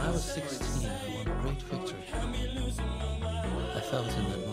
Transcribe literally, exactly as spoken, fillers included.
I was sixteen, I won a great victory. I felt in that moment